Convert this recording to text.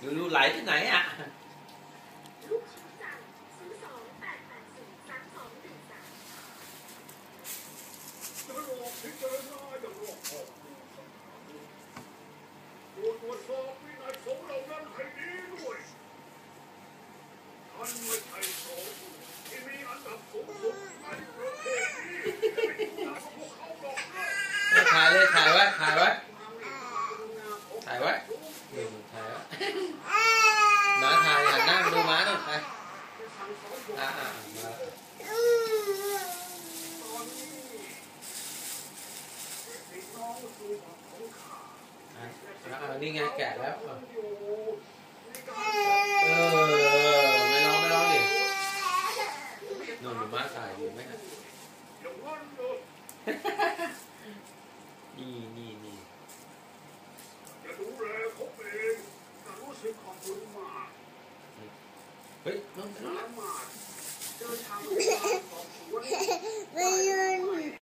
ดูไหลที่ไหนอ่ะลูกชิ้นจันทร์02-880-3213 จะรอพิจารณาอย่างรอบคอบตรวจสอบวินัยสงฆ์เหล่านั้นให้ดีด้วยท่านไม่ใช่สงฆ์ที่มีอันดับสูงสุดในประเทศนี้จะไปดูหนังพวกเขาหรอกนะถ่ายเลยถ่ายไว้ถ่ายไว้ถ่ายไว้ม้าถ่ายหันหน้าดูม้าหน่อยมานี่ไงแกะแล้วไม่ร้องดินอนอยู่ม้าถ่ายอยู่ไหมฮะนี่จะดูแลเขาเองแต่รู้สึกขอบคุณมากเฮ้ยน้องสามารถเจอทางสอบสวน